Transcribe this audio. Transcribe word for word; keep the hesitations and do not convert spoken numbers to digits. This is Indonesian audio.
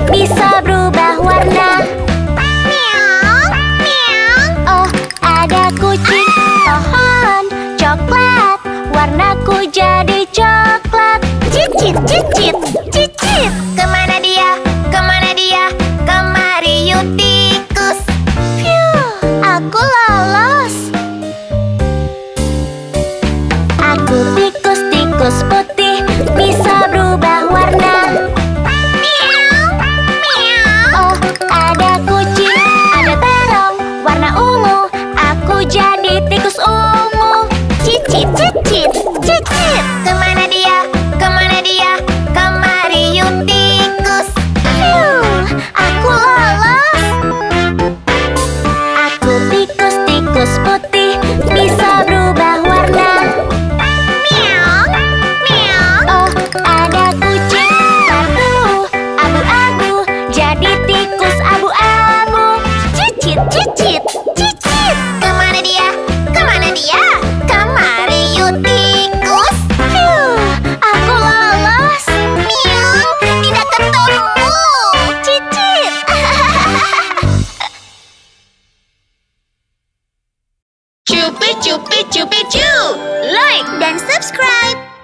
bisa berubah warna. Meong, meong. Oh, ada kucing. Pohon coklat, warnaku jadi coklat. Cicit, cicit, cicit. Kemana dia? Kemana dia? Kemari yuk tikus. Phew, aku lolos. Aku tikus, tikus putih, bisa berubah warna. Meow, meow. Oh, ada kucing, ada terong, warna ungu. Aku jadi tikus ungu. Cicit, cicit, cicit. Kemana dia? Kemana dia? Kemari yuk tikus. Phew, aku lolos. Aku tikus, tikus putih, bisa berubah warna. Meong, meong. Oh, ada kucing satu, abu-abu, jadi tikus abu-abu. Cicit, cicit, cicit. Kemana dia? Kemana dia? Kemari yuk tikus. Phew, aku lolos. Meong, tidak ketemu. Cicit. Cupi cupi cupi cu. Like Dan subscribe.